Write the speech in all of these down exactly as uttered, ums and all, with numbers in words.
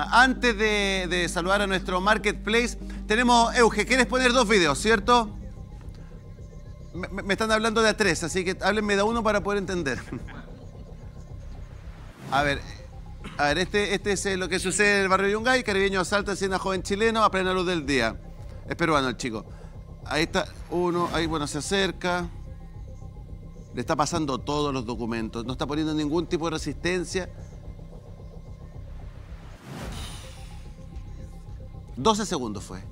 antes de, de saludar a nuestro marketplace, tenemos, Euge, ¿quieres poner dos videos, cierto? Me, me están hablando de a tres, así que háblenme de uno para poder entender. A ver, a ver, este, este es lo que sucede en el barrio Yungay. Caribeño asalta a una joven chileno a plena luz del día. Es peruano el chico. Ahí está uno, ahí bueno, se acerca. Le está pasando todos los documentos. No está poniendo ningún tipo de resistencia. doce segundos fue.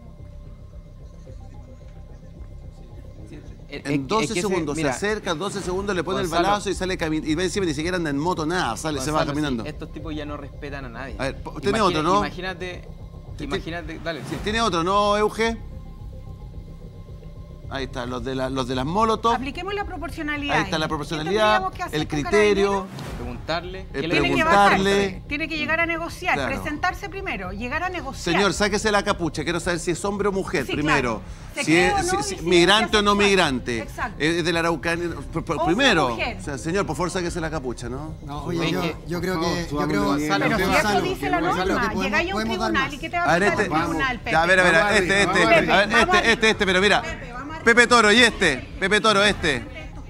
En doce segundos se, mira, se acerca, doce segundos le pone Gonzalo, el balazo y sale caminando. Y ve encima ni siquiera anda en moto, nada, sale, Gonzalo, se va caminando. Sí, estos tipos ya no respetan a nadie. A ver, tiene Imagina, otro, ¿no? Imagínate, imagínate, dale. Sí. ¿Tiene otro, no, Euge? Ahí está, los de, la, los de las Molotov. Apliquemos la proporcionalidad. Ahí está la proporcionalidad, el criterio. Preguntarle. El tiene preguntarle. Que tiene que llegar a negociar, claro. Presentarse primero, llegar a negociar. Señor, sáquese la capucha. Quiero saber si es hombre o mujer sí, primero. Claro. Si es o no, si, si, migrante o no migrante. Exacto. Es de la Araucanía. Primero. O sea, señor, por favor, sáquese la capucha, ¿no? No, oye, yo, yo creo que... Yo creo, pero si eso dice la norma, llegáis a un tribunal y ¿qué te va a pasar el tribunal, Pepe? A ver, a ver, este, este, este, este, este, pero mira. Pepe Toro, ¿y este? Pepe Toro, este.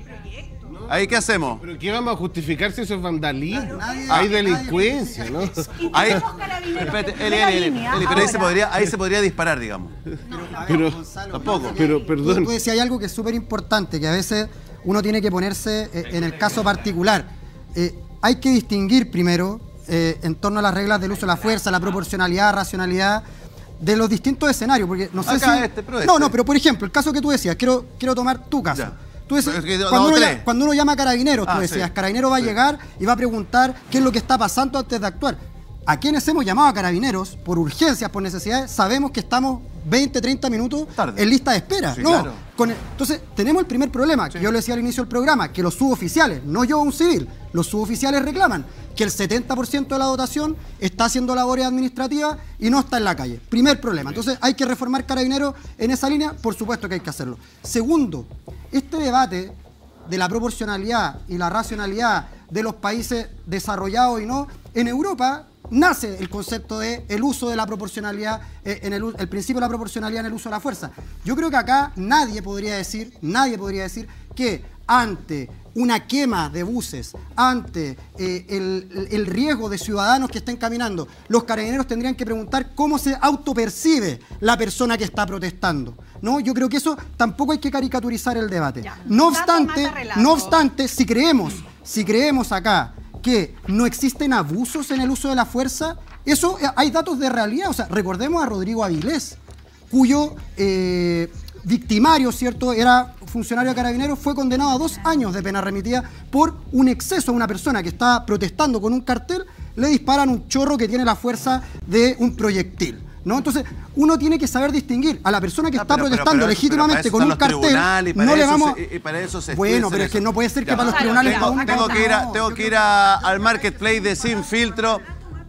¿Ahí qué hacemos? ¿Pero qué vamos a justificar si eso es vandalismo? Hay delincuencia, ¿no? Ahí, espérate, Eli, Eli, Eli, Eli, pero ahí se, podría, ahí se podría disparar, digamos. Pero, tampoco. Pero, perdón. Tú decías algo que es súper importante, que a veces uno tiene que ponerse eh, en el caso particular. Eh, hay que distinguir primero, eh, en torno a las reglas del uso de la fuerza, la proporcionalidad, racionalidad, de los distintos escenarios, porque no sé Acá si... Este, pero este. No, no, pero por ejemplo, el caso que tú decías, quiero, quiero tomar tu caso. Ya. Tú decías, es que no, cuando, no, uno llama, cuando uno llama a Carabineros, ah, tú decías, sí. Carabinero va a sí. llegar y va a preguntar qué es lo que está pasando antes de actuar. A quienes hemos llamado a Carabineros, por urgencias, por necesidades, sabemos que estamos veinte, treinta minutos Tarde. en lista de espera. Sí, no, claro. con el, entonces, tenemos el primer problema, sí. que yo le decía al inicio del programa, que los suboficiales, no yo un civil, los suboficiales reclaman que el setenta por ciento de la dotación está haciendo labores administrativas y no está en la calle. Primer problema. Entonces, hay que reformar Carabineros en esa línea, por supuesto que hay que hacerlo. Segundo, este debate de la proporcionalidad y la racionalidad de los países desarrollados y no, en Europa nace el concepto de el uso de la proporcionalidad, eh, en el, el principio de la proporcionalidad en el uso de la fuerza. Yo creo que acá nadie podría decir, nadie podría decir que ante una quema de buses, ante eh, el, el riesgo de ciudadanos que estén caminando, los carabineros tendrían que preguntar cómo se autopercibe la persona que está protestando. ¿No? Yo creo que eso tampoco hay que caricaturizar el debate. Ya, no obstante, no obstante, si creemos, si creemos acá que no existen abusos en el uso de la fuerza, eso hay datos de realidad. O sea, recordemos a Rodrigo Avilés, cuyo eh, victimario, ¿cierto?, era funcionario de Carabineros, fue condenado a dos años de pena remitida por un exceso a una persona que estaba protestando con un cartel, le disparan un chorro que tiene la fuerza de un proyectil. ¿No? Entonces, uno tiene que saber distinguir a la persona que no, está pero, protestando pero, pero, legítimamente pero con un cartel. No le vamos. Se, y para eso se bueno, pero es que no puede ser que ya, para los tribunales. Tengo, un... tengo que ir, a, tengo que ir a, al marketplace de Sin Filtro.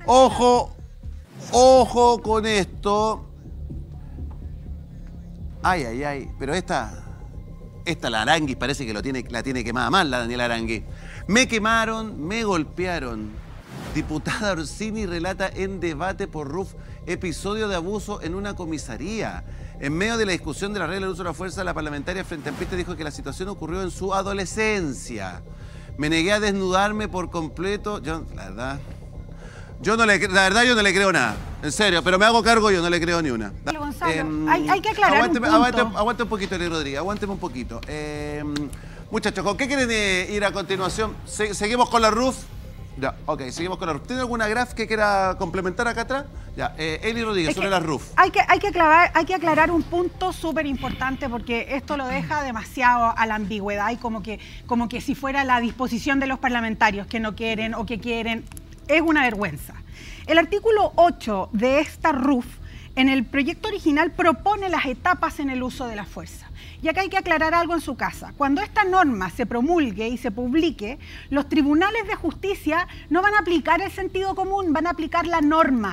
Ojo, ojo con esto. Ay, ay, ay. Pero esta, esta la Aranguis parece que lo tiene, la tiene quemada mal, la Daniela Aranguis. Me quemaron, me golpearon. Diputada Orsini relata en debate por R U F episodio de abuso en una comisaría. En medio de la discusión de la regla del uso de la fuerza, la parlamentaria frente amplista dijo que la situación ocurrió en su adolescencia. Me negué a desnudarme por completo. Yo, la verdad, yo no le, la verdad yo no le creo nada. En serio, pero me hago cargo, yo no le creo ni una. Gonzalo, eh, hay, hay que aclarar aguánteme, un punto. Aguante, aguante un poquito, Eli Rodríguez, aguánteme un poquito. Eh, muchachos, ¿con qué quieren eh, ir a continuación? ¿Se, ¿Seguimos con la R U F? Ya, ok, seguimos con la R U F. ¿Tiene alguna graf que quiera complementar acá atrás? Ya, eh, Eli Rodríguez, sobre la R U F. Hay que, hay, que aclarar, hay que aclarar un punto súper importante porque esto lo deja demasiado a la ambigüedad y como que, como que si fuera la disposición de los parlamentarios que no quieren o que quieren. Es una vergüenza. El artículo ocho de esta R U F en el proyecto original propone las etapas en el uso de la fuerza. Y acá hay que aclarar algo en su casa. Cuando esta norma se promulgue y se publique, los tribunales de justicia no van a aplicar el sentido común, van a aplicar la norma.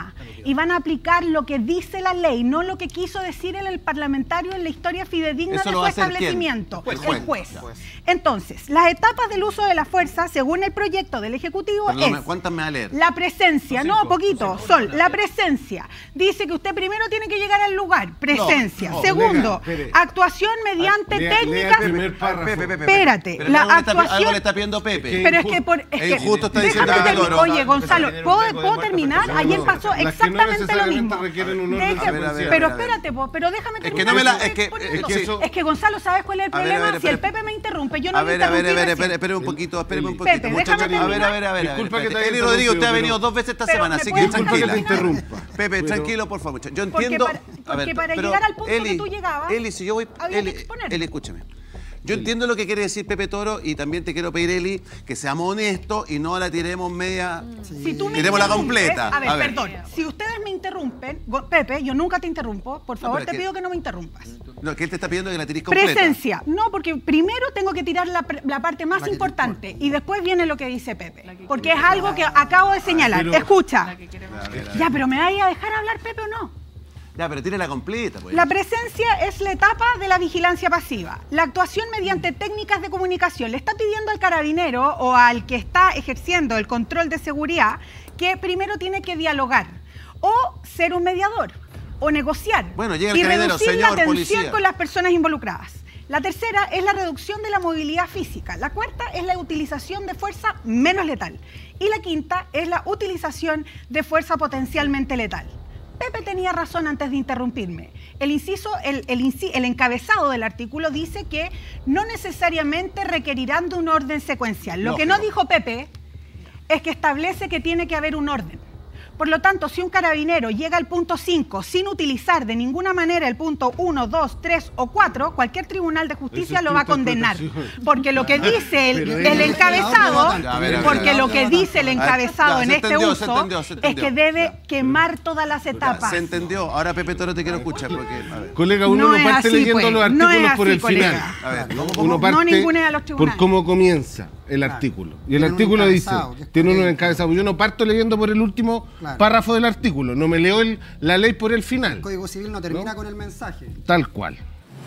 y van a aplicar lo que dice la ley, no lo que quiso decir el, el parlamentario en la historia fidedigna Eso de lo su va a hacer establecimiento, ¿quién? el El juez. juez. Entonces, las etapas del uso de la fuerza, según el proyecto del Ejecutivo, Perdón, es ¿cuántas me va a leer? la presencia, no, poquito, Sol, la presencia. Dice que usted primero tiene que llegar al lugar, presencia. no, Segundo, lea, espere. actuación mediante Lea- lea el técnicas... primer párrafo. Pepe, Pepe, Espérate, Pero la algo le está- actuación- algo le está pidiendo Pepe. Pero es que por... Es Es que, injusto, está diciendo déjame Pepe terminar. Toro. Oye, Gonzalo, ¿puedo, ¿puedo terminar? Ayer pasó Las que no exactamente lo necesariamente mismo. requieren un orden Deja- A ver, a ver, pero a ver, a ver. espérate, po, pero déjame Es que terminar. no me la- porque es que- por es eso- que eso- es que Gonzalo, ¿sabes cuál es el A ver, a problema? ver, Si el espera. Pepe me interrumpe, yo no A lo ver, a ver, a interrumpí ver, recién. espere, espere un poquito, espere un Pepe, poquito. déjame muchachos. A ver, a terminar. ver, a ver. Disculpa que te haya Eli Rodrigo, usted ha interrumpido, venido pero- dos veces esta pero semana, ¿me así que puedes Disculpa tranquila. que te interrumpa. Pepe, pero- tranquilo, por favor. Yo Porque entiendo. para- a ver, porque para pero, llegar al punto que Eli, tú llegabas, Eli, si yo voy. había que Eli, exponer. Eli, escúchame. Yo entiendo lo que quiere decir Pepe Toro y también te quiero pedir, Eli, que seamos honestos y no la tiremos media. Si tú me Tiremos la interrumpes- completa. A ver, A ver. perdón. Si ustedes me interrumpen, Go- Pepe, yo nunca te interrumpo. Por favor, pero es te que- pido que no me interrumpas. No, que él te está pidiendo que la tires completa. Presencia. No, porque primero tengo que tirar la, pre- la parte más importante y después viene lo que dice Pepe. Porque es algo que acabo de señalar. pero- Escucha. A ver, a ver. Ya, pero ¿me vais a dejar hablar, Pepe, o no? Ya, pero tire la completa, pues. La presencia es la etapa de la vigilancia pasiva. La actuación mediante técnicas de comunicación. Le está pidiendo al carabinero o al que está ejerciendo el control de seguridad que primero tiene que dialogar o ser un mediador o negociar Bueno, llega el y carabinero, reducir señor la tensión policía. con las personas involucradas. La tercera es la reducción de la movilidad física. La cuarta es la utilización de fuerza menos letal. Y la quinta es la utilización de fuerza potencialmente letal. Pepe tenía razón antes de interrumpirme. El inciso, el, el, inci- el encabezado del artículo dice que no necesariamente requerirán de un orden secuencial. Lo que no Lógico. dijo Pepe es que establece que tiene que haber un orden. Por lo tanto, si un carabinero llega al punto cinco sin utilizar de ninguna manera el punto uno, dos, tres o cuatro, cualquier tribunal de justicia Esa es lo tu va a condenar. interpretación. Porque lo que dice el, Pero el ella- encabezado, Ya, a ver, a ver, porque a ver. lo que dice el A ver, encabezado ya, en se este entendió, se uso entendió, se es entendió. que debe Ya. quemar todas las Ya, etapas. se entendió. Ahora, Pepe Toro, te quiero escuchar. Porque, a ver. Colega, uno No no, es parte así, leyendo pues. los No artículos es por así, el colega. final. A ver, ¿cómo, Uno cómo? parte No ningunea a los por tribunales. cómo comienza el artículo. Y el Tiene un artículo dice, encabezado, que es tiene un correcto. encabezado. Yo no parto leyendo por el último Claro. párrafo del artículo, no me leo el- la ley por el final. El Código Civil no termina ¿No? con el mensaje. Tal cual.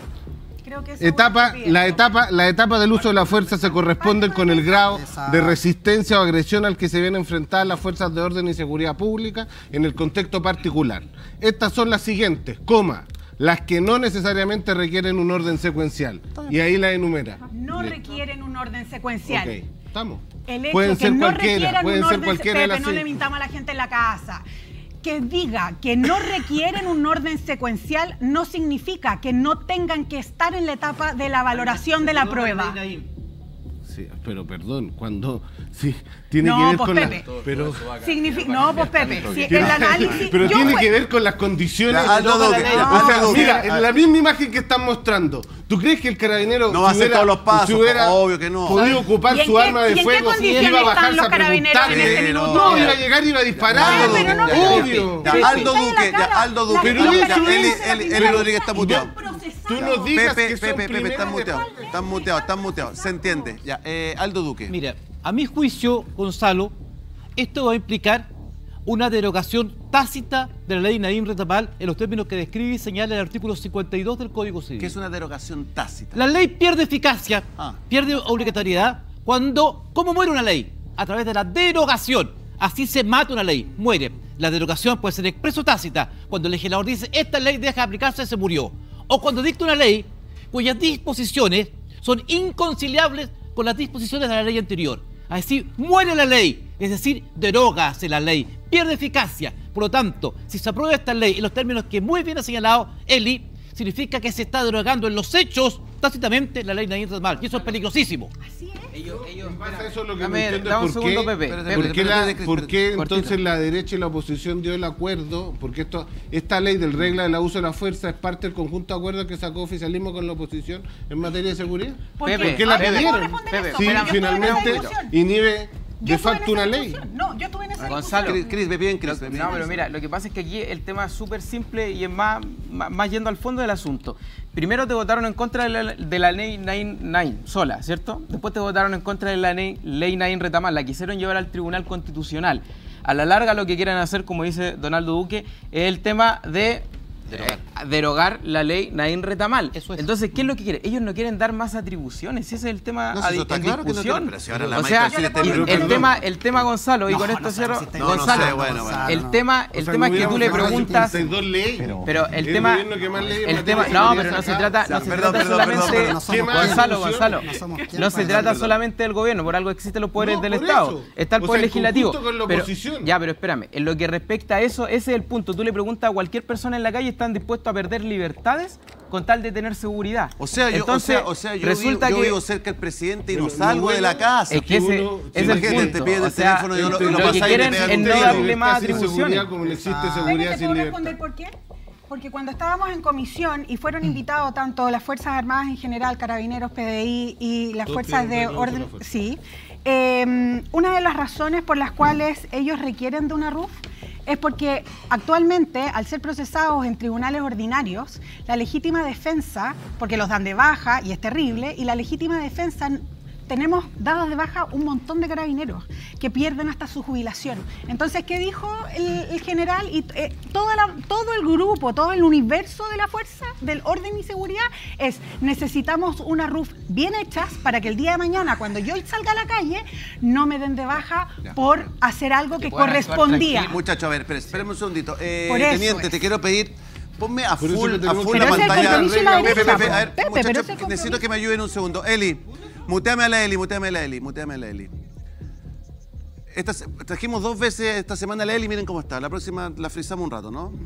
Creo que eso Etapa, es lo que la pide. etapa, la etapa del uso de la fuerza se corresponden con el grado Exacto. de resistencia o agresión al que se ven enfrentadas las fuerzas de orden y seguridad pública en el contexto particular. Estas son las siguientes, coma, las que no necesariamente requieren un orden secuencial. Y ahí la enumera. No Listo. requieren un orden secuencial. Ok, estamos. El hecho Pueden que ser no cualquiera, requieran pueden un ser orden cualquiera de Pepe, las no le cinco. mintamos a la gente en la casa. Que diga que no requieren un orden secuencial no significa que no tengan que estar en la etapa de la valoración de la prueba. Sí, pero perdón, cuando sí, tiene No, que ver pues, con Pepe. la, pero Significa, no, pues Pepe, si el tiene- análisis... pero yo tiene fue- que ver con las condiciones. Ya, Aldo de Duque, la ley. ya, O sea, Aldo Duque. mira, A en ver. la misma imagen que están mostrando, ¿tú crees que el carabinero No va a si hacer hubiera- todos los pasos, si hubiera obvio que no. podido ocupar ¿Y en su qué- arma de y en qué fuego, condiciones iba a están bajarse los a carabineros preguntarle? en ese Sí, minuto? No, iba a llegar y iba a disparar. Ay, pero no, obvio. Ya, Sí, Aldo sí, está en Duque, la ya, cara. Aldo La- Duque. Pero los eso ya, es- Eli, carabineros de la Eli, primera Eli Rodríguez está línea muteado. están procesados. Tú no digas Pepe, que son Pepe, Pepe, primeros están de muteados. falta. Están muteados, están muteados. Se entiende. Ya, eh, Aldo Duque. Mira, a mi juicio, Gonzalo, esto va a implicar una derogación tácita de la ley Naim Retamal en los términos que describe y señala el artículo cincuenta y dos del Código Civil. Que es una derogación tácita. La ley pierde eficacia, Ah. pierde obligatoriedad cuando, ¿cómo muere una ley? A través de la derogación. Así se mata una ley, muere. La derogación puede ser expreso o tácita. Cuando el legislador dice, esta ley deja de aplicarse, se murió. O cuando dicta una ley cuyas disposiciones son inconciliables con las disposiciones de la ley anterior. Así muere la ley, es decir, derógase la ley, pierde eficacia. Por lo tanto, si se aprueba esta ley en los términos que muy bien ha señalado Eli, significa que se está derogando en los hechos tácitamente la ley Naim Retamal. Y eso es peligrosísimo. Así es. Ellos, ellos, En base a espera, eso lo que dame, no entiendo dame un es por segundo, qué, Pepe. Espérate, Pepe, ¿Por qué, Espérate, la- espérate, por qué cortito. entonces la derecha y la oposición dio el acuerdo? Porque esto, esta ley del regla del uso de la fuerza es parte del conjunto de acuerdos que sacó oficialismo con la oposición en materia de seguridad. Porque- Pepe, ¿Por qué la Ahora, ¿puedo pidieron? responder Pepe, eso? Sí, Pero yo estuve en esa finalmente discusión. inhibe Yo de estuve en facto esa una ley. discusión. No, yo estuve en esa Gonzalo. discusión. Cris, Cris, ve bien, Cris, ve bien. No, pero mira, lo que pasa es que aquí el tema es súper simple y es más, más, más yendo al fondo del asunto. Primero te votaron en contra de la, de la ley Naim, Naim sola, ¿cierto? Después te votaron en contra de la ley, ley Naim Retamal, la quisieron llevar al Tribunal Constitucional. A la larga lo que quieren hacer, como dice Donaldo Duque, es el tema de derogar, eh, derogar la ley Naín Retamal. Eso es. Entonces, ¿qué es lo que quieren? Ellos no quieren dar más atribuciones, ese es el tema No, a, si eso está en claro que no discusión. quieren, pero si ahora la o sea, Michael sí le está y preguntando. el tema, el tema Gonzalo, y No, con no esto sé cierro, si está- No, no Gonzalo, sé, bueno, bueno. el tema, el O sea, tema no es que tú le hubiéramos preguntas... cincuenta y dos leyes. Pero- Pero el El tema, gobierno que más leyes en el materia tema, de no, seguridad pero no se saca. trata, O sea, no se perdón, trata perdón, solamente, perdón, pero no somos más Gonzalo, discusión? Gonzalo, No somos quién no se para trata defenderlo. solamente del gobierno, por algo existen los poderes No, del por Estado, eso. está el O poder sea, en legislativo, conjunto con la pero, oposición. ya, pero espérame, en lo que respecta a eso, ese es el punto, tú le preguntas a cualquier persona en la calle, ¿están dispuestos a perder libertades con tal de tener seguridad? O sea, yo, Entonces, o sea, o sea, yo, resulta vivo, yo que vivo cerca del presidente y Pero no salgo lo de la bueno casa. es que ese uno- es el Imagínate, punto. te piden O el sea, teléfono y lo- lo, lo que pasáis y te quieren pegan es un no tiro. darle más Libertad sin atribuciones. seguridad, como no existe Ah. seguridad ¿Te sin puedo libertad. responder por qué? Porque cuando estábamos en comisión y fueron invitados tanto las Fuerzas Armadas en general, Carabineros, P D I y las Todos Fuerzas piden de renuncia a orden... la fuerza. Sí. Eh, una de las razones por las cuales ellos requieren de una R U F es porque actualmente, al ser procesados en tribunales ordinarios, la legítima defensa, porque los dan de baja y es terrible, y la legítima defensa... Tenemos dados de baja un montón de carabineros que pierden hasta su jubilación. Entonces, ¿qué dijo el, el general? Y eh, toda la- todo el grupo, todo el universo de la fuerza, del orden y seguridad, es necesitamos una R U F bien hechas para que el día de mañana, cuando yo salga a la calle, no me den de baja por hacer algo que puedan actuar correspondía. tranquilos. Muchachos, a ver, espérenme, espérenme un segundito. Eh, Por eso teniente, es. te quiero pedir, ponme a Por eso full, le a tenemos full que- la Pero ese es el pantalla. compromiso de la Pepe, derecha, Pepe, po. a ver, Pepe, pero muchachos, ese es el necesito compromiso. que me ayuden un segundo. Eli, muteame a la Eli, muteame a la Eli, muteame a la Eli. Esta se- trajimos dos veces esta semana a la Eli, miren cómo está. La próxima la frizamos un rato, ¿no?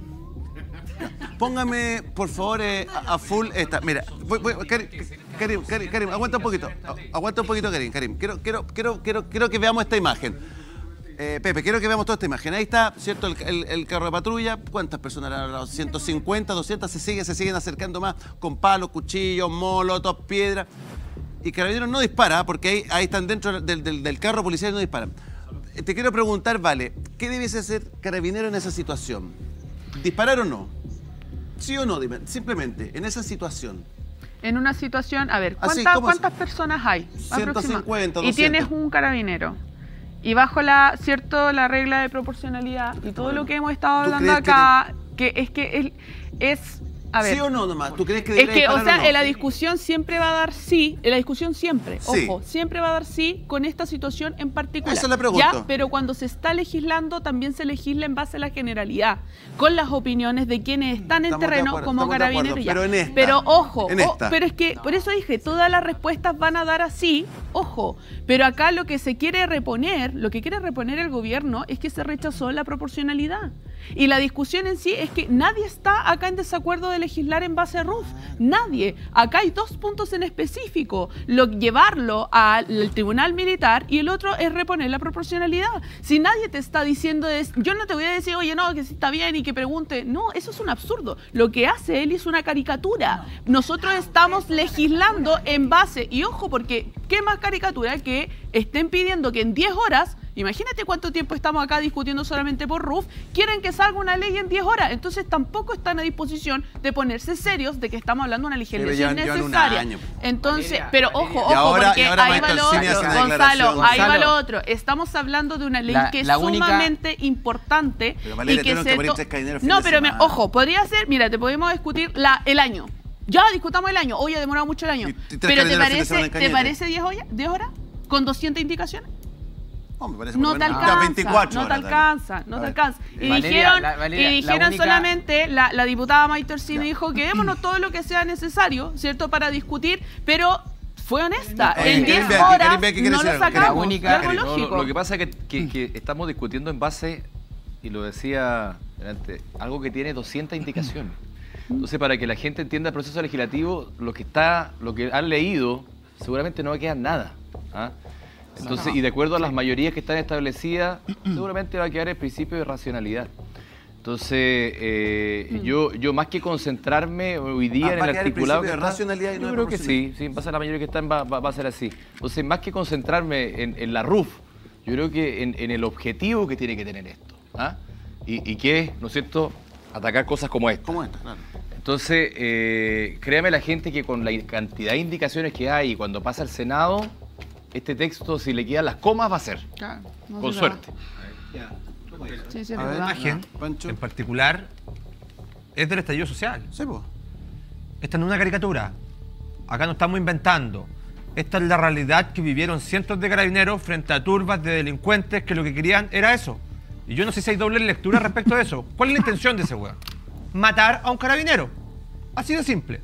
Póngame, por favor, eh, a, a full esta. Mira, voy, voy, Karim, Karim, Karim, Karim, aguanta un poquito. A- Aguanta un poquito, Karim, Karim. Quiero, quiero, quiero, quiero, quiero que veamos esta imagen. Eh, Pepe, quiero que veamos toda esta imagen. Ahí está, ¿cierto? El, el- el carro de patrulla. ¿Cuántas personas han hablado? ciento cincuenta, doscientas, se siguen, se siguen acercando más con palos, cuchillos, molotov, piedras. Y Carabineros no dispara, porque ahí, ahí están dentro del, del- del carro policial y no disparan. Eh, Te quiero preguntar, Vale, ¿qué debiese hacer Carabinero en esa situación? ¿Disparar o no? ¿Sí o no? Dime, simplemente, en esa situación. En una situación, a ver, Así, ¿cuántas, ¿cómo es? ¿cuántas personas hay? ciento cincuenta, aproxima- Y tienes doscientos. un carabinero. Y bajo la, cierto, la regla de proporcionalidad y todo lo que hemos estado ¿Tú hablando crees que acá, que, es que es, es a ver, ¿Sí o no nomás? ¿Tú crees que es debería que, o disparar sea, no? en la discusión siempre va a dar sí, en la discusión siempre, Sí. ojo, siempre va a dar sí con esta situación en particular. Eso le pregunto. Ya, pero cuando se está legislando, también se legisla en base a la generalidad, con las opiniones de quienes están en Estamos de terreno acuerdo, como estamos de acuerdo, carabineros. ya. pero en esta, Pero ojo, en o- esta. pero es que, por eso dije, todas las respuestas van a dar así, ojo, pero acá lo que se quiere reponer, lo que quiere reponer el gobierno es que se rechazó la proporcionalidad. Y la discusión en sí es que nadie está acá en desacuerdo de legislar en base a R U F. Nadie. Acá hay dos puntos en específico. Lo, llevarlo al, al tribunal militar y el otro es reponer la proporcionalidad. Si nadie te está diciendo, es, yo no te voy a decir, oye, no, que sí está bien y que pregunte. No, eso es un absurdo. Lo que hace él es una caricatura. Nosotros estamos legislando en base, y ojo, porque qué más caricatura que estén pidiendo que en diez horas... Imagínate cuánto tiempo estamos acá discutiendo solamente por R U F. Quieren que salga una ley en diez horas. Entonces tampoco están a disposición de ponerse serios de que estamos hablando de una legislación llevan- llevan un necesaria. año. Entonces, Valeria, pero Valeria. ojo, Y ojo, ahora- porque y ahora ahí va Michael lo Cini hace otro. una Gonzalo, declaración. ahí va Gonzalo. lo otro. Estamos hablando de una ley La- que es la única- sumamente importante. Pero, Valeria, y que tuvieron que se morir to- tres carabineros fin No, de pero me- semana. ojo, podría ser, mira, te podemos discutir la, el año. Ya discutamos el año. Hoy ha demorado mucho el año. Y- y tres Pero ¿te carabineros fin de parece, semana en ¿te Cañete. parece diez horas? diez horas? ¿Con doscientas indicaciones? No, me parece No por te lo menos- alcanza, Ya veinticuatro no te horas, dale. alcanza, no A te ver. alcanza. Y Valeria, dijeron, la- Valeria, y la dijeron única- solamente, la, la diputada Maite Orsini dijo que démonos todo lo que sea necesario, ¿cierto?, para discutir, pero fue honesta. Oye, en Karim diez Bea, Karim horas Bea, ¿qué quiere no decir lo algo? sacamos, La única- y algo Karim. No, lógico. lo, lo que pasa es que, que- que estamos discutiendo en base, y lo decía delante, algo que tiene doscientas indicaciones. Entonces, para que la gente entienda el proceso legislativo, lo que está, lo que han leído, seguramente no va a quedar nada. ¿ah? Entonces, y de acuerdo a las mayorías que están establecidas, seguramente va a quedar el principio de racionalidad. Entonces, eh, yo, yo más que concentrarme hoy día Ah, en ¿va a el quedar el articulado principio que de está, racionalidad y no yo de creo que proporcionalidad? sí, sí, en base a la mayoría que están va, va- va a ser así. Entonces, más que concentrarme en, en la R U F, yo creo que en, en el objetivo que tiene que tener esto. ¿ah? Y, y que es, ¿no es cierto?, atacar cosas como esta. ¿Cómo esta? Claro. Entonces, eh, créame la gente que con la cantidad de indicaciones que hay y cuando pasa al Senado, este texto, si le quedan las comas, va a ser. Claro, no Con se suerte. Ya. Sí, sí, es A ver, verdad. imagen, Pancho. en particular, es del estallido social. Sí, pues. Esta no es una caricatura. Acá no estamos inventando. Esta es la realidad que vivieron cientos de carabineros frente a turbas de delincuentes que lo que querían era eso. Y yo no sé si hay doble lectura respecto de eso. ¿Cuál es la intención de ese weón? Matar a un carabinero. Así de simple.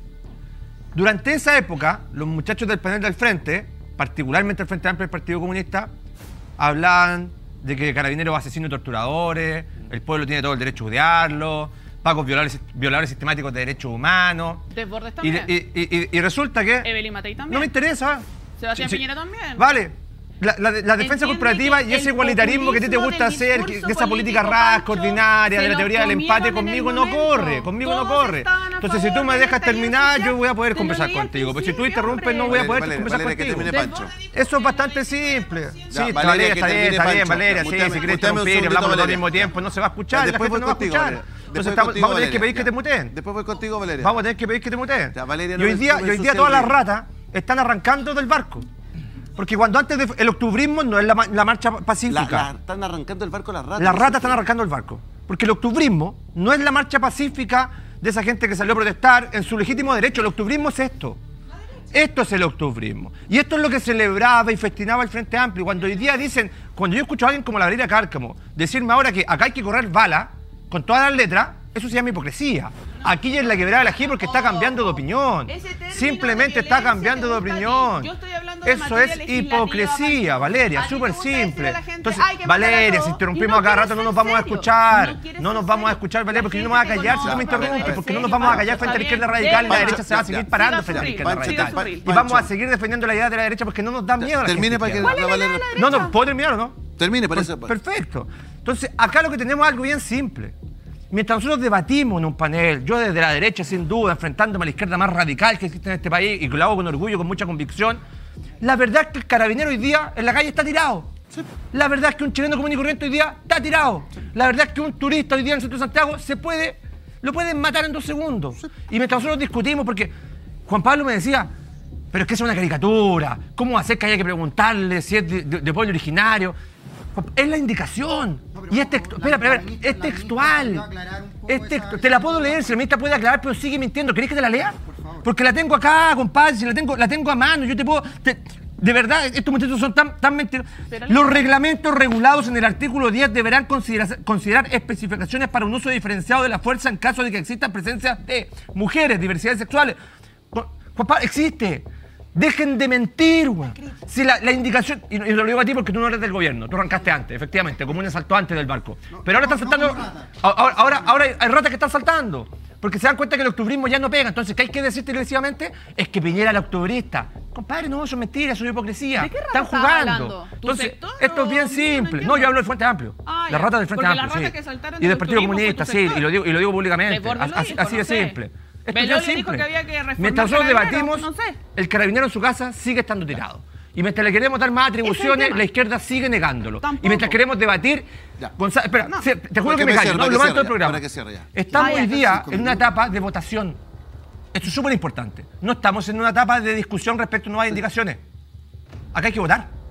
Durante esa época, los muchachos del panel del Frente, particularmente el Frente Amplio del Partido Comunista, hablaban de que carabineros asesinos y torturadores, el pueblo tiene todo el derecho a odiarlo, pacos violadores, violadores sistemáticos de derechos humanos. Desbordes Y, también. y- y- y resulta que Evelyn Matei también. no me interesa. Sebastián Sí, sí. Piñera también. Vale. La, la- la defensa Entiende corporativa que y ese el igualitarismo que a ti te populismo gusta del hacer, que, discurso que esa política político, rasca, Pancho, ordinaria, se de la los teoría del comieron empate, en el conmigo no momento. corre, conmigo no Todos corre. estaban a Entonces, si favor tú me del dejas estallido terminar, social. yo voy a poder Te lo conversar leí al contigo. Pero si tú principio, interrumpes, no hombre. voy a poder Valeria, conversar Valeria, que contigo. termine Pancho. Eso es bastante simple. Sí, Ya, está Valeria, bien, que está bien, termine está bien, Pancho. Valeria, sí, Muteame- si querés muteame un interrumpir, segundito, hablamos al Valeria. mismo tiempo, no se va a escuchar, Ya, la después gente voy no va a contigo, escuchar. Valeria. Entonces Después estamos- contigo, vamos a tener que Valeria. pedir que te Ya. muteen. Después voy contigo, Valeria. Vamos a tener que pedir que te muteen. Ya, Valeria, Y no hoy me- día, no me y hoy día ensucie todas el las día. ratas están arrancando del barco. Porque cuando antes de, el octubrismo no es la, ma- la marcha La- pacífica. la- están arrancando el barco las ratas. Las ratas están arrancando el barco. Porque el octubrismo no es la marcha pacífica de esa gente que salió a protestar en su legítimo derecho. El octubrismo es esto. Esto es el octubrismo. Y esto es lo que celebraba y festinaba el Frente Amplio. Cuando hoy día dicen, cuando yo escucho a alguien como la Valeria Cárcamo decirme ahora que acá hay que correr bala con todas las letras, eso se llama hipocresía. Aquí es la quebrada de la G porque está cambiando de opinión. Ese término Simplemente de está violencia cambiando de te gusta a ti. opinión. Yo estoy hablando de Eso materia es legislativa, hipocresía, Pancho. Valeria, A ti te súper gusta decirle simple. a la gente, Entonces, "Hay que matar a Valeria, todos", si y interrumpimos no a cada quieres rato no nos ser vamos a serio. escuchar. No quieres No ser nos vamos a serio. escuchar, Valeria, La porque no gente me vas a te callar si tú conoce, me interrumpes, Valeria, porque no en nos vamos a serio, callar frente a la está izquierda bien, radical y la déjalo. derecha se va a Ya, seguir ya. parando Siga frente a la su izquierda ritmo, siga su radical. ritmo. Y vamos a Pancho. seguir defendiendo la idea de la derecha porque no nos da miedo a la Termine gente para que izquierda. la Valeria. No, no, ¿puedo terminar o no? Termine, por Per- eso. Perfecto. Entonces, acá lo que tenemos es algo bien simple. Mientras nosotros debatimos en un panel, yo desde la derecha sin duda, enfrentándome a la izquierda más radical que existe en este país y que lo hago con orgullo, con mucha convicción, la verdad es que el carabinero hoy día en la calle está tirado. La verdad es que un chileno común y corriente hoy día está tirado. La verdad es que un turista hoy día en el centro de Santiago se puede, lo pueden matar en dos segundos. Y mientras nosotros discutimos, porque Juan Pablo me decía, pero es que es una caricatura, ¿cómo hacer que haya que preguntarle si es de, de- de pueblo originario? Es la indicación. Y es textual. Espera, espera, espera, es textual. Es textu- Te la puedo leer, si la ministra puede aclarar, pero sigue mintiendo. ¿Querés que te la lea? Porque la tengo acá, compadre, si la tengo, la tengo a mano, yo te puedo. te- de verdad, estos muchachos son tan, tan mentirosos. Pero- Los reglamentos regulados en el artículo diez deberán considerar, considerar especificaciones para un uso diferenciado de la fuerza en caso de que existan presencias de mujeres, diversidades sexuales. Juan Pablo, existe. Dejen de mentir, güey. Si la, la indicación, y, y lo digo a ti porque tú no eres del gobierno, tú arrancaste antes, efectivamente, como un asaltó antes del barco. Pero ahora están saltando, ahora, ahora, ahora hay ratas que están saltando, porque se dan cuenta que el octubrismo ya no pega. Entonces, ¿qué hay que decir televisivamente? Es que Piñera era octubrista. Compadre, no, eso es mentira, eso es hipocresía. ¿De qué rata Están estás jugando. hablando? ¿Tu Entonces, sector esto es o bien mío? No simple. No, entiendo. yo hablo del Frente Amplio. Ah, la ya. rata del Frente Porque las Amplio, ratas sí. que saltaron Y del del Partido octubrismo fue Comunista, tu sí, y sector. lo digo, y lo digo públicamente. Desbordes lo Así, dijo, así no de sé. simple. Esto es bien Belolio dijo simple. que había que reformar Mientras nosotros Carabineros, debatimos, no sé. el carabinero en su casa sigue estando tirado. Y mientras le queremos dar más atribuciones, tema. la izquierda sigue negándolo. Tampoco. Y mientras queremos debatir, Ya. Gonzalo, espera, No. sí, te juro Para que que me me callo, cierre, no, para lo que más en todo el cierre, programa. para que cierre ya. Estamos Ah, ya, hoy día cinco en una minutos. etapa de votación. Esto es súper importante. No estamos en una etapa de discusión respecto a nuevas indicaciones. Acá hay que votar.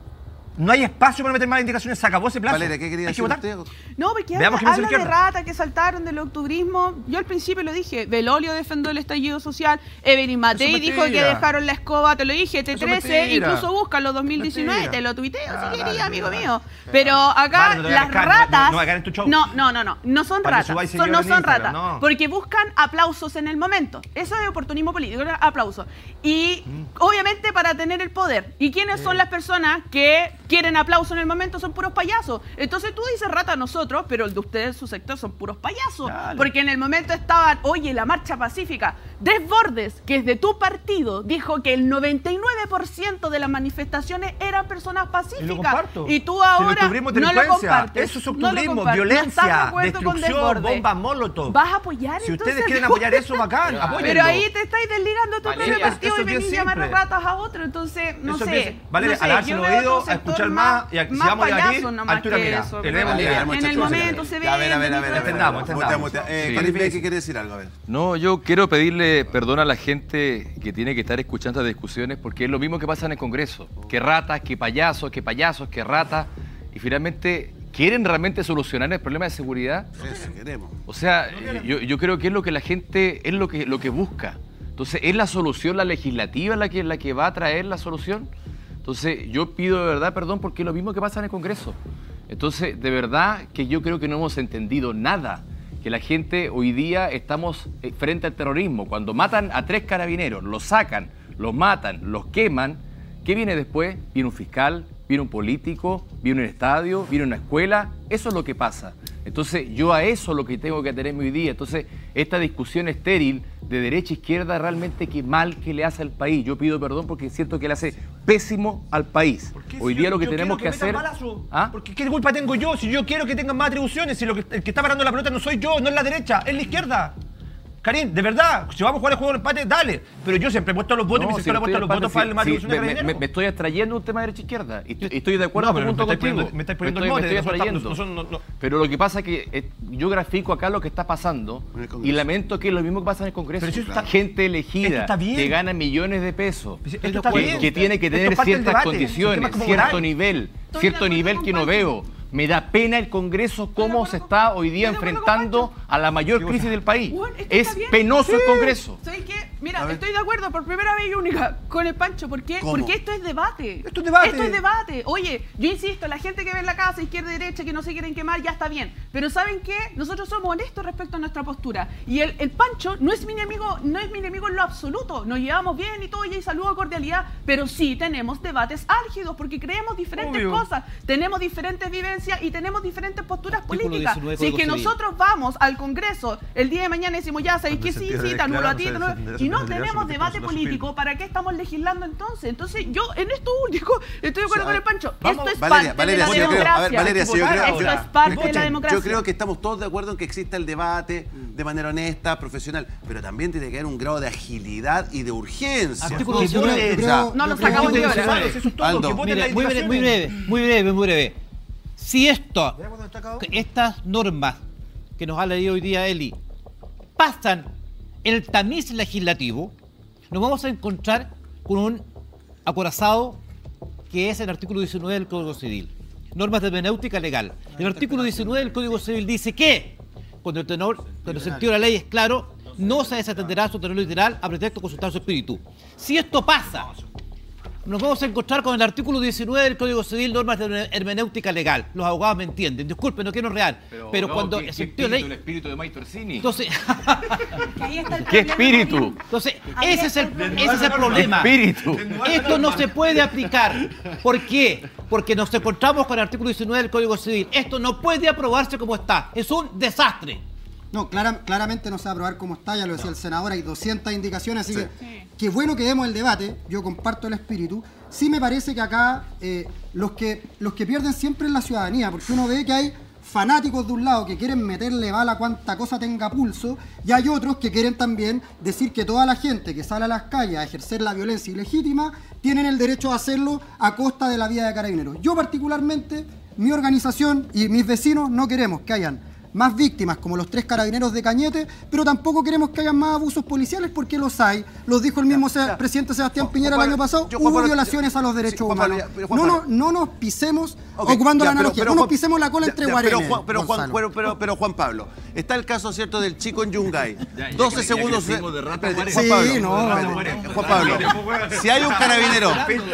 No hay espacio para meter más indicaciones, se acabó ese plazo. Valeria, ¿qué quería hay que decir votar. usted? No, porque Veamos quién habla, es el habla de izquierda. rata que saltaron del octubrismo. Yo al principio lo dije, Belolio defendió el estallido social, Evelyn Matei Eso es dijo que mentira. dejaron la escoba, te lo dije, T Eso es trece, mentira. incluso búscalo dos mil diecinueve, Mentira. te lo tuiteo Ah, si dale, quería, amigo dale. mío. Pero acá Vale, no te voy a las pescar, no- ratas... no- no va a caer en tu show. No, no, no, no, no son Para que ratas, subáis son, seguidores no en son Instagram, ratas, no. porque buscan aplausos en el momento. Eso es oportunismo político, aplausos. Y Mm. obviamente para tener el poder. ¿Y quiénes son las personas que quieren aplausos en el momento? Son puros payasos. Entonces tú dices rata a nosotros, pero el de ustedes, su sector, son puros payasos. Dale. Porque en el momento estaban, oye, la marcha pacífica. Desbordes, que es de tu partido, dijo que el noventa y nueve por ciento de las manifestaciones eran personas pacíficas. Y lo comparto. Y tú Si el ahora octubrismo es no lo delincuencia, compartes. eso es no lo octubrismo, compartes. No violencia, estás de acuerdo con destrucción, Desbordes. bombas molotov. ¿Vas a apoyar Si entonces? ustedes quieren apoyar eso, bacán, apóyenlo. Pero ahí te estáis desligando tu Valeria, propio partido eso y es bien venís a llamar simple. ratas a otro. Entonces, no Eso es sé. bien- Valeria, no sé, a darse yo el veo oído, otro a escuchar sector más, y a- si más vamos a debatir, payaso nomás altura que mira, eso, elevemos pero nivel. en el muchachos, momento se ve. Ya, a ver, a ver, a ver. a ver, Entendamos, mutea, entendamos. mutea. Eh, Sí. Karim Bey, quiere decir algo, a ver. No, yo quiero pedirle perdón a la gente que tiene que estar escuchando estas discusiones porque es lo mismo que pasa en el Congreso. Que ratas, que payasos, que payasos, que ratas. Y finalmente ¿quieren realmente solucionar el problema de seguridad? Sí, sí, queremos. O sea, yo, yo creo que es lo que la gente, es lo que, lo que busca. Entonces, ¿es la solución la legislativa la que, la que va a traer la solución? Entonces, yo pido de verdad perdón porque es lo mismo que pasa en el Congreso. Entonces, de verdad que yo creo que no hemos entendido nada. Que la gente hoy día estamos frente al terrorismo. Cuando matan a tres carabineros, los sacan, los matan, los queman, ¿qué viene después? Viene un fiscal, viene un político, viene un estadio, viene una escuela. Eso es lo que pasa. Entonces, yo a eso es lo que tengo que atenerme hoy día. Entonces, esta discusión estéril de derecha e izquierda, realmente qué mal que le hace al país. Yo pido perdón porque siento que le hace pésimo al país. Hoy día lo que tenemos que hacer... ¿Ah? Porque ¿qué culpa tengo yo? Si yo quiero que tengan más atribuciones, si lo que, el que está parando la pelota no soy yo, no es la derecha, es la izquierda. Karim, de verdad, si vamos a jugar el juego de empate, dale. Pero yo siempre he puesto los votos No, y mi si sector ha puesto los votos para el más sí, atribución de me, me, Carabineros. me estoy abstrayendo un tema de derecha-izquierda. Y estoy, estoy de acuerdo No, con pero un punto me estáis contigo. poniendo- me estáis poniendo estoy, el me mote, estoy nosotros abstrayendo. estamos- nosotros no- no- Pero lo que pasa es que eh, yo grafico acá lo que está pasando En el y Congreso. lamento que es lo mismo que pasa en el Congreso. Pero si esto está- Gente esto elegida está bien. que gana millones de pesos, Esto que, está bien. que tiene que Esto tener es parte del ciertas debate. El tema condiciones, es como cierto moral. nivel, de cierto acuerdo nivel con que no Pancho. veo. Me da pena el Congreso cómo se está hoy día Estoy de acuerdo con enfrentando Pancho. a la mayor crisis del país. Bueno, es que Es está bien. penoso el Congreso. ¿Sabes qué? Mira, A ver. estoy de acuerdo por primera vez y única con el Pancho. ¿Por qué? ¿Cómo? Porque esto es debate. Esto es debate. Esto es debate. Oye, yo insisto, la gente que ve en la casa, izquierda y derecha, que no se quieren quemar, ya está bien. Pero ¿saben qué? Nosotros somos honestos respecto a nuestra postura. Y el, el Pancho no es mi enemigo, no es mi enemigo en lo absoluto. Nos llevamos bien y todo, y hay saludo, cordialidad. Pero sí tenemos debates álgidos porque creemos diferentes Obvio. cosas. Tenemos diferentes vivencias y tenemos diferentes posturas Artículo políticas. diecinueve, Si es que Código Civil. nosotros vamos al Congreso el día de mañana y decimos, ya, ¿sabéis que sí, sí, te anulo a ti, te anulo- y no tenemos debate político, ¿para qué estamos legislando entonces? Entonces, yo en esto único estoy de acuerdo Sí, con a el Pancho. vamos, esto es Valeria, parte Valeria, de sí, la yo creo- democracia. a ver, Valeria, sí, yo creo- esto yo- es parte de la Escuchen, democracia. Yo creo que estamos todos de acuerdo en que exista el debate de manera honesta, profesional, pero también tiene que haber un grado de agilidad y de urgencia. Artículo Yo diecinueve. creo- O yo sea, creo- No lo yo creo sacamos que- ni ahora. Claro, eso es todo, Aldo. que voten Mire, las muy breve, muy indicaciones. breve, muy breve, muy breve. Si esto, que estas normas que nos ha leído hoy día Eli, pasan el tamiz legislativo, nos vamos a encontrar con un acorazado que es el artículo diecinueve del Código Civil. Normas de hermenéutica legal. El artículo diecinueve del Código Civil dice que, cuando el tenor, cuando el sentido de la ley es claro, no se desatenderá su tenor literal a pretexto de consultar su espíritu. Si esto pasa, nos vamos a encontrar con el artículo diecinueve del Código Civil, normas de hermenéutica legal. Los abogados me entienden. Disculpen, no quiero real. Pero, no, cuando ¿qué- el qué sentido de espíritu, el ley... espíritu de Mike Torsini? Entonces, Que ahí está el ¿Qué problema, espíritu? Marín. entonces Ahí ese, es está el, el problema. ese es el problema. Espíritu. Esto no se puede aplicar. ¿Por qué? Porque nos encontramos con el artículo diecinueve del Código Civil. Esto no puede aprobarse como está. Es un desastre. No, clara- claramente no se va a aprobar como está, ya lo decía el senador, hay doscientas indicaciones, así Sí. que qué bueno que demos el debate, yo comparto el espíritu. Sí me parece que acá eh, los, que, los que pierden siempre es la ciudadanía, porque uno ve que hay fanáticos de un lado que quieren meterle bala a cuanta cosa tenga pulso, y hay otros que quieren también decir que toda la gente que sale a las calles a ejercer la violencia ilegítima tienen el derecho a hacerlo a costa de la vida de Carabineros. Yo particularmente, mi organización y mis vecinos no queremos que hayan más víctimas como los tres carabineros de Cañete, pero tampoco queremos que haya más abusos policiales porque los hay. Los dijo el mismo se- ya. presidente Sebastián Juan- Piñera Juan el año Pablo, pasado. yo, Juan Hubo Pablo, violaciones yo- a los sí, derechos Juan Pablo, humanos. ya, pero Juan no, no, Pablo. no nos pisemos Ok, ocupando ya, la pero- analogía. pero no nos Juan- pisemos la cola ya, entre ya, guarenes. Pero, Juan, pero, Juan, Gonzalo. pero, pero, pero Juan Pablo, está el caso, ¿cierto?, del chico en Yungay. Ya, ya doce que- ya segundos. que decimos de rato, Espérate, Juárez. Juan Sí, Pablo. no, espérate, no, Juan Pablo, si hay un carabinero.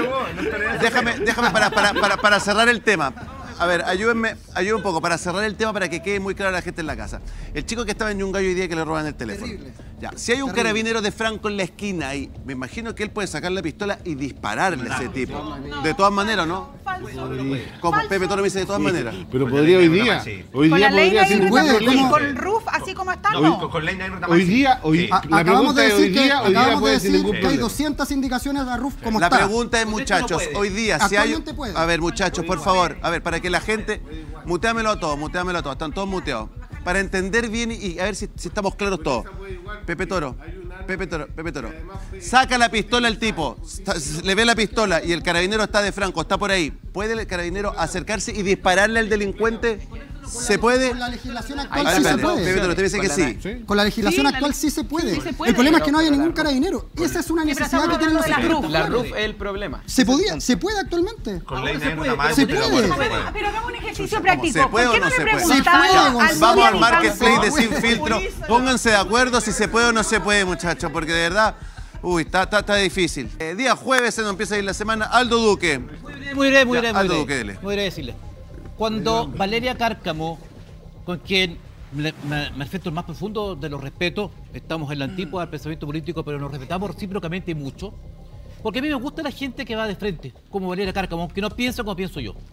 Déjame, déjame para, para, para, para cerrar el tema. A ver, ayúdenme, ayúdenme un poco para cerrar el tema para que quede muy claro a la gente en la casa. El chico que estaba en Yungay hoy día que le roban el teléfono. Terrible. Ya, si hay un Terrible. carabinero de Franco en la esquina ahí, me imagino que él puede sacar la pistola y dispararle a ese tipo. De todas maneras, ¿no? Falso. Como Falso. Pepe Toro me dice de todas maneras. Pero podría hoy día. Hoy Con día la ley podría de ser ahí, ningún puede, problema. ¿cómo? con R U F, así como está, No, no. con, con ley negra también Hoy sí. día, hoy, Sí. A- la acabamos pregunta de es hoy decir, que, día, hoy día acabamos de puede sin decir ningún que hay problema. doscientas indicaciones de R U F como La está. pregunta es, muchachos, hoy día, si hay... Actualmente puede. A ver, muchachos, por favor, a ver, para que la gente... Muteámelo a todos, muteámelo a todos, están todos muteados. Para entender bien y a ver si, si estamos claros todos. Pepe Toro, Pepe Toro, Pepe Toro. Saca la pistola el tipo, está- le ve la pistola y el carabinero está de Franco, está por ahí. ¿Puede el carabinero acercarse y dispararle al delincuente? ¿Se puede? Con la legislación actual Ay, sí se espérate, puede. Pepe, usted dice que sí. ¿Sí? Con la legislación Sí, la actual le- sí se puede. sí se puede. El problema es que no haya Pero ningún la- carabinero. Esa es una Sí, pero necesidad estamos que tienen los hablando de la sectores RUF. La populares. RUF es el problema. Se podía, se puede actualmente. Con ley se de puede, una pero se pero puede. bueno, A ver, puede. pero hagamos un ejercicio práctico. ¿Se puede ¿Por qué o no no se le puede? preguntamos Se puede, al Gonzalo. Vamos Día al marketplace de Campo? Sin Filtro. Pónganse de acuerdo si se puede o no se puede, muchachos, porque de verdad, uy, está, está, está difícil. Eh, día jueves se nos empieza a ir la semana. Aldo Duque. Muy breve, muy breve, muy Ya, breve. Aldo Muy Duque, breve, dele. muy breve decirle. Cuando Valeria Cárcamo, con quien me, me, me afecto el más profundo de los respetos, estamos en la antípoda del pensamiento político, pero nos respetamos recíprocamente mucho, porque a mí me gusta la gente que va de frente, como Valeria Cárcamo, que no piensa como pienso yo.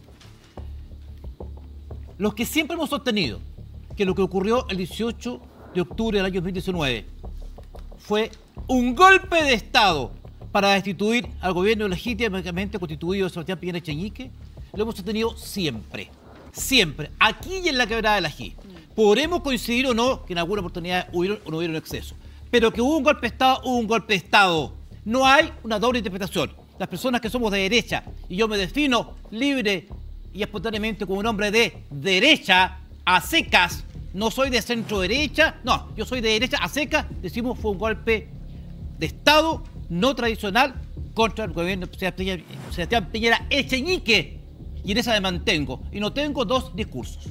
Los que siempre hemos sostenido que lo que ocurrió el dieciocho de octubre del año dos mil diecinueve fue un golpe de Estado para destituir al gobierno legítimamente constituido de Sebastián Piñera Echeñique, lo hemos sostenido siempre, siempre, aquí y en la quebrada del Ají. Podremos coincidir o no que en alguna oportunidad hubieron o no hubieron exceso, pero que hubo un golpe de Estado, hubo un golpe de Estado. No hay una doble interpretación. Las personas que somos de derecha, y yo me defino libre y espontáneamente como un hombre de derecha, a secas, no soy de centro derecha, no, yo soy de derecha a secas, decimos fue un golpe de Estado no tradicional contra el gobierno de Sebastián Piñera Echeñique, y en esa me mantengo, y no tengo dos discursos.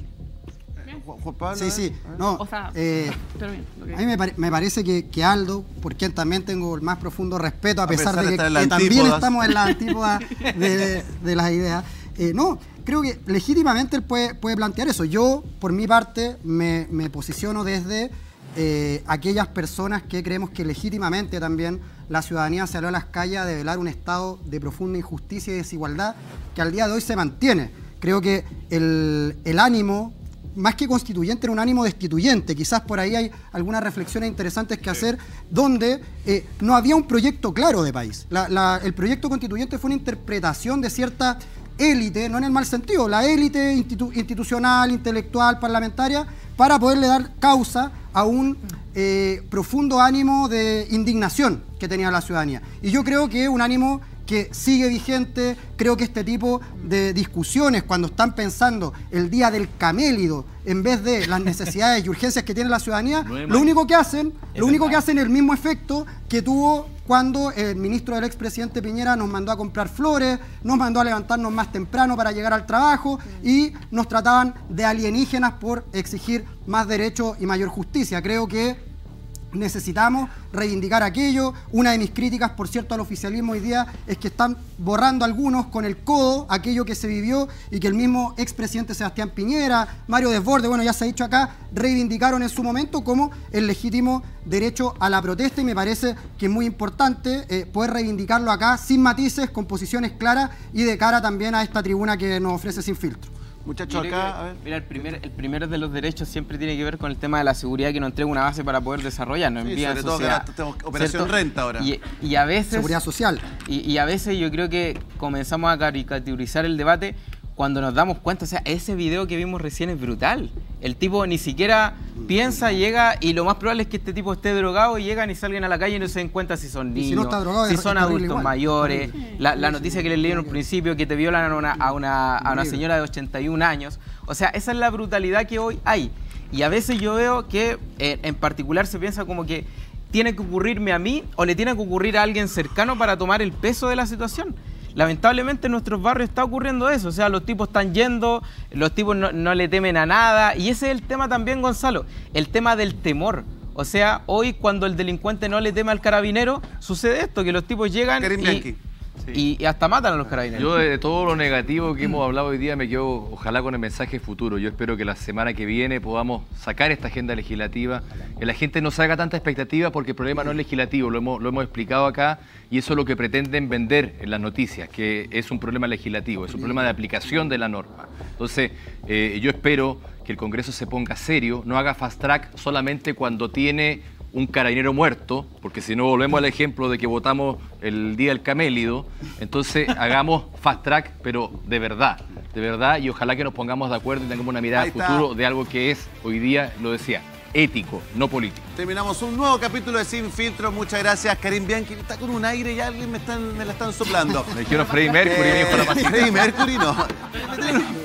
Juan Juan Pablo. Sí, ¿eh? sí. No, O sea, eh, pero bien, lo que- a mí me, pare- me parece que, que Aldo, por quien también tengo el más profundo respeto, a, A pesar, pesar de de que, estar en la que también antípodas. estamos en la antípoda de, de- de las ideas, eh, no, creo que legítimamente él puede, puede plantear eso. Yo, por mi parte, me, me posiciono desde eh, aquellas personas que creemos que legítimamente también la ciudadanía salió a las calles a develar un estado de profunda injusticia y desigualdad que al día de hoy se mantiene. Creo que el, el ánimo, más que constituyente, era un ánimo destituyente. Quizás por ahí hay algunas reflexiones interesantes que hacer, donde eh, no había un proyecto claro de país. La- la- el proyecto constituyente fue una interpretación de cierta élite, no en el mal sentido, la élite institu- institucional, intelectual, parlamentaria, para poderle dar causa a un eh, profundo ánimo de indignación que tenía la ciudadanía. Y yo creo que es un ánimo que sigue vigente. Creo que este tipo de discusiones, cuando están pensando el día del camélido en vez de las necesidades y urgencias que tiene la ciudadanía, lo único que hacen, lo único que hacen es el mismo efecto que tuvo cuando el ministro del expresidente Piñera nos mandó a comprar flores, nos mandó a levantarnos más temprano para llegar al trabajo y nos trataban de alienígenas por exigir más derechos y mayor justicia. Creo que necesitamos reivindicar aquello. Una de mis críticas, por cierto, al oficialismo hoy día es que están borrando algunos con el codo aquello que se vivió y que el mismo expresidente Sebastián Piñera, Mario Desbordes, bueno, ya se ha dicho acá, reivindicaron en su momento como el legítimo derecho a la protesta, y me parece que es muy importante eh, poder reivindicarlo acá sin matices, con posiciones claras y de cara también a esta tribuna que nos ofrece Sin Filtro. Muchachos, Yo creo acá, que, a ver. Mira, el primer, el primero de los derechos siempre tiene que ver con el tema de la seguridad, que nos entrega una base para poder desarrollarnos en Sí, vía sobre en todo que sociedad, ahora tenemos operación ¿cierto? renta ahora. Y, y a veces... Seguridad social. Y, y a veces yo creo que comenzamos a caricaturizar el debate cuando nos damos cuenta, o sea, ese video que vimos recién es brutal. El tipo ni siquiera piensa, llega, y lo más probable es que este tipo esté drogado y llegan y salgan a la calle y no se den cuenta si son Y si niños, no está drogado, si es- son es terrible adultos igual. mayores. Terrible. La, la noticia que les leí en un principio, que te violan a una, a una, a una Horrible. señora de ochenta y un años. O sea, esa es la brutalidad que hoy hay. Y a veces yo veo que eh, en particular se piensa como que tiene que ocurrirme a mí o le tiene que ocurrir a alguien cercano para tomar el peso de la situación. Lamentablemente en nuestros barrios está ocurriendo eso, o sea, los tipos están yendo, los tipos no, no le temen a nada, y ese es el tema también, Gonzalo, el tema del temor. O sea, hoy cuando el delincuente no le teme al carabinero, sucede esto, que los tipos llegan Karim y, Bianchi. y- y hasta matan a los carabineros. Yo de todo lo negativo que hemos hablado hoy día me quedo ojalá con el mensaje futuro. Yo espero que la semana que viene podamos sacar esta agenda legislativa, que la gente no se haga tanta expectativa, porque el problema no es legislativo, lo hemos, lo hemos explicado acá, y eso es lo que pretenden vender en las noticias, que es un problema legislativo, es un problema de aplicación de la norma. Entonces, eh, yo espero que el Congreso se ponga serio, no haga fast track solamente cuando tiene un carabinero muerto, porque si no volvemos al ejemplo de que votamos el día del camélido, entonces hagamos fast track, pero de verdad, de verdad, y ojalá que nos pongamos de acuerdo y tengamos una mirada Ahí al está. futuro de algo que es, hoy día, lo decía, ético, no político. Terminamos un nuevo capítulo de Sin Filtro. Muchas gracias, Karim Bianchi. Está con un aire y alguien me, están, me la están soplando. Me dijeron Freddie Mercury, me dijo la Eh, pasada. Freddie Mercury, no.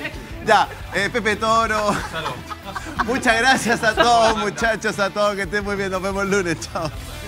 Ya, eh, Pepe Toro. Muchas gracias a todos, muchachos, a todos, que estén muy bien. Nos vemos el lunes. Chao.